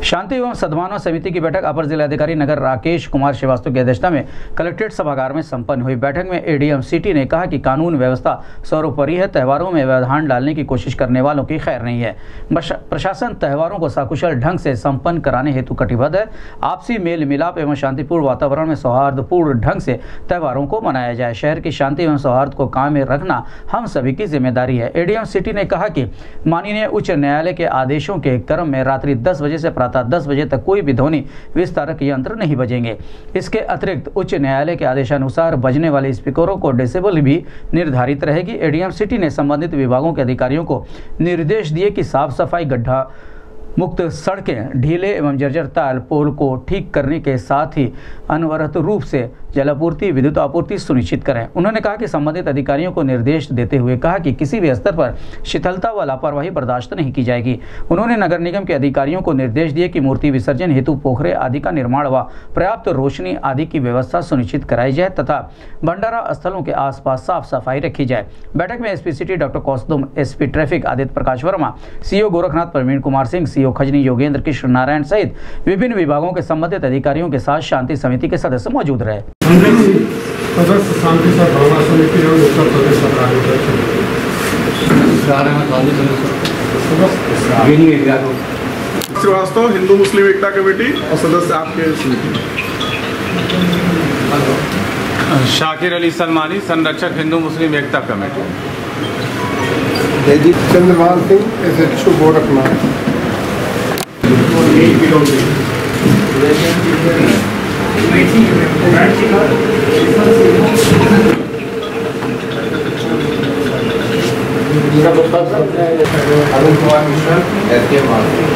शांति एवं सद्भावना समिति की बैठक अपर जिलाधिकारी नगर राकेश कुमार श्रीवास्तव की अध्यक्षता में कलेक्ट्रेट सभागार में संपन्न हुई। बैठक में एडीएम सिटी ने कहा कि कानून व्यवस्था सर्वोपरि है। त्योहारों में व्यवधान डालने की कोशिश करने वालों की खैर नहीं है। प्रशासन त्योहारों को सकुशल ढंग से संपन्न कराने हेतु कटिबद्ध है। आपसी मेल मिलाप एवं शांतिपूर्ण वातावरण में सौहार्दपूर्ण ढंग से त्योहारों को मनाया जाए। शहर की शांति एवं सौहार्द को कायम में रखना हम सभी की जिम्मेदारी है। एडीएम सिटी ने कहा कि माननीय उच्च न्यायालय के आदेशों के क्रम में रात्रि 10 बजे से प्रातः 10 बजे तक कोई भी ध्वनि विस्तारक यंत्र नहीं बजेंगे। इसके अतिरिक्त उच्च न्यायालय के आदेशानुसार बजने वाले स्पीकरों को डेसिबल भी निर्धारित रहेगी। एडीएम सिटी ने संबंधित विभागों के अधिकारियों को निर्देश दिए कि साफ सफाई, गड्ढा मुक्त सड़कें, ढीले एवं जर्जर ताल पोल को ठीक करने के साथ ही अनवरत रूप से जलापूर्ति, विद्युत आपूर्ति सुनिश्चित करें। उन्होंने कहा कि संबंधित अधिकारियों को निर्देश देते हुए कहा कि किसी भी स्तर पर शिथिलता व लापरवाही बर्दाश्त नहीं की जाएगी। उन्होंने नगर निगम के अधिकारियों को निर्देश दिए कि मूर्ति विसर्जन हेतु पोखरे आदि का निर्माण व पर्याप्त रोशनी आदि की व्यवस्था सुनिश्चित कराई जाए तथा भंडारा स्थलों के आसपास साफ सफाई रखी जाए। बैठक में SP city doctor Kaustum, SP traffic Aditya Prakash Verma, CO Gorakhnath Praveen Kumar Singh, CO Khajni Yogendra Krishna Narayan सहित विभिन्न विभागों के संबंधित अधिकारियों के साथ शांति समिति के सदस्य मौजूद रहे। सदस्य शांति सद्भावना समिति एवं उत्तर प्रदेश श्रीवास्तव, हिंदू मुस्लिम एकता कमेटी और सदस्य आपके समिति। शाकिर अली सलमानी, संरक्षक Hindu Muslim Ekta committee. Chandrapal Singh, SHO Gorakhnath. Arun Kumar Mishra, SKM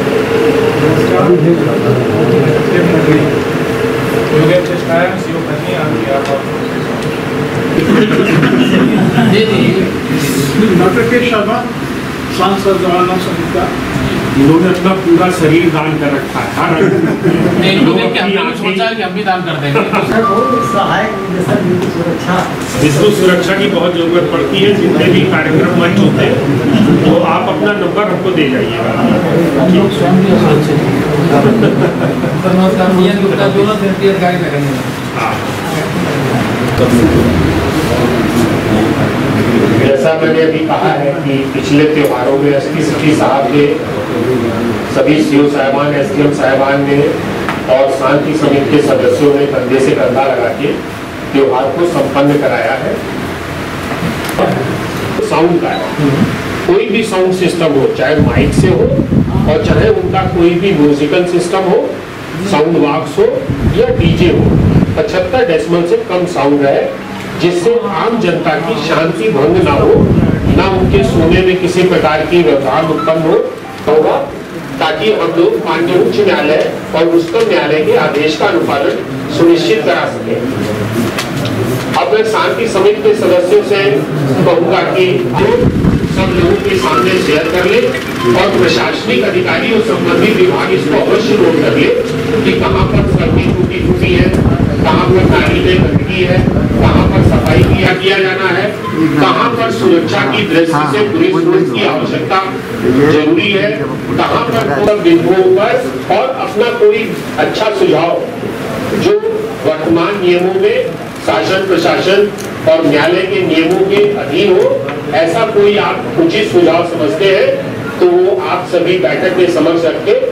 doctor K Sharma, सांसद जवाना समिति। इन्होंने अपना पूरा शरीर दान कर रखा है। सोचा कि हम भी दान कर देंगे। जिसको सुरक्षा की बहुत जरूरत पड़ती है, जितने भी कार्यक्रम मंच होते हैं, तो आप अपना नंबर हमको दे जाइएगा। जैसा मैंने अभी कहा है कि पिछले त्योहारों में एसपी सिटी साहब ने, सभी सीओ साहिबान, एसडीएम साहिबान ने और शांति समिति के सदस्यों ने कंधे से कंधा लगा के त्योहार को संपन्न कराया है। साउंड का है, कोई भी साउंड सिस्टम हो, चाहे माइक से हो और चाहे उनका कोई भी म्यूजिकल सिस्टम हो, साउंड बॉक्स हो या डीजे हो, 75 डेसिबल से कम साउंड रहे, जिससे आम जनता की शांति भंग ना हो, ना उनके सोने में किसी प्रकार की व्यवधान उत्पन्न होगा, ताकि हम लोग माननीय उच्च न्यायालय और उच्चतम न्यायालय के आदेश का अनुपालन सुनिश्चित करा सके। अब मैं शांति समिति के सदस्यों से कहूंगा कि सब लोगों के सामने शेयर कर ले और प्रशासनिक अधिकारी और संबंधित विभाग इसको अवश्य नोट कर ले कि कहाँ पर सड़कें टूटी फूटी है, कहाँ पर नाली में गंदगी है, कहाँ पर सफाई किया जाना है, कहाँ पर सुरक्षा की दृष्टि से पुलिस फोर्स की आवश्यकता जरूरी है, कहाँ पर बिंदुओं पर, और अपना कोई अच्छा सुझाव जो वर्तमान नियमों में शासन प्रशासन और न्यायालय के नियमों के अधीन हो, ऐसा कोई आप उचित सुझाव समझते हैं तो वो आप सभी बैठक में समझ सकते।